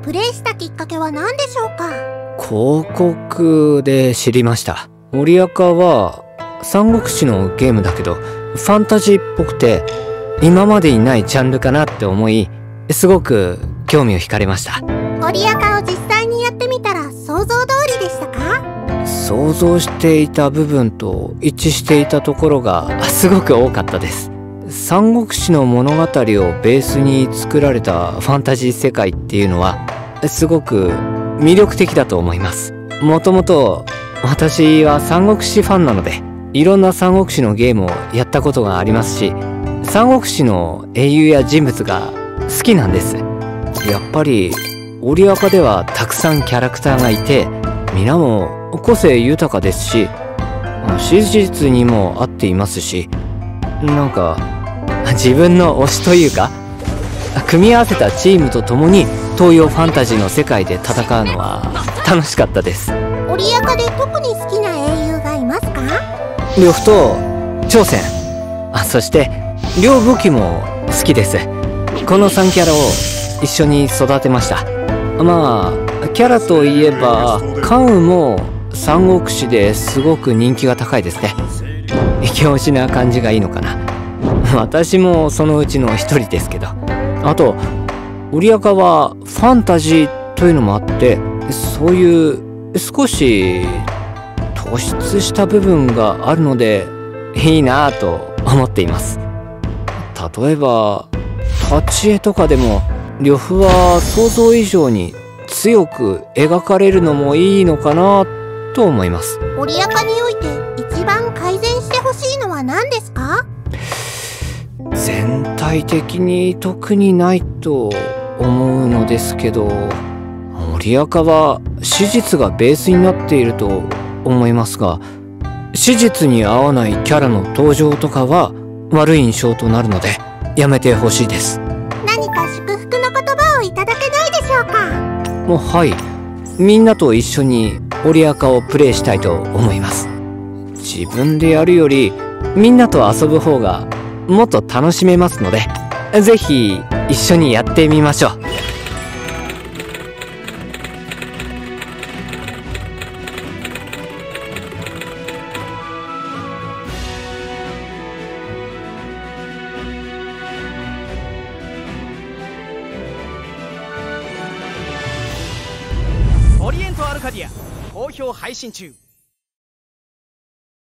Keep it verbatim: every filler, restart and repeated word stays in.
プレイしたきっかけは何でしょうか？ 広告で知りました。森赤は三国志のゲームだけどファンタジーっぽくて今までにないジャンルかなって思い、すごく興味を惹かれました。 森赤を実際にやってみたら想像通りでしたか？ 想像していた部分と一致していたところがすごく多かったです。三国志の物語をベースに作られたファンタジー世界っていうのはすごく魅力的だと思います。もともと私は三国志ファンなので、いろんな三国志のゲームをやったことがありますし、三国志の英雄や人物が好きなんです。やっぱり織赤ではたくさんキャラクターがいて、皆も個性豊かですし、史実にも合っていますし、なんか自分の推しというか組み合わせたチームと共に東洋ファンタジーの世界で戦うのは楽しかったです。 織赤で特に好きな英雄がいますか？ 呂布と張翦、あ、そして両武器も好きです。このさんキャラを一緒に育てました。まあキャラといえば関羽も三国志ですごく人気が高いですね。イケオシな感じがいいのかな。私もそのうちの一人ですけど、あと織赤はファンタジーというのもあって、そういう少し突出した部分があるのでいいなぁと思っています。例えば立ち絵とかでも呂布は想像以上に強く描かれるのもいいのかなと思います。 織赤において一番改善してほしいのは何ですか？ 全体的に特にないと思うのですけど、織赤は史実がベースになっていると思いますが、史実に合わないキャラの登場とかは悪い印象となるのでやめてほしいです。 何か祝福の言葉をいただけないでしょうか？ もうはい、みんなと一緒に織赤をプレイしたいと思います。自分でやるよりみんなと遊ぶ方がもっと楽しめますので、ぜひ一緒にやってみましょう。 オリエントアルカディア好評配信中。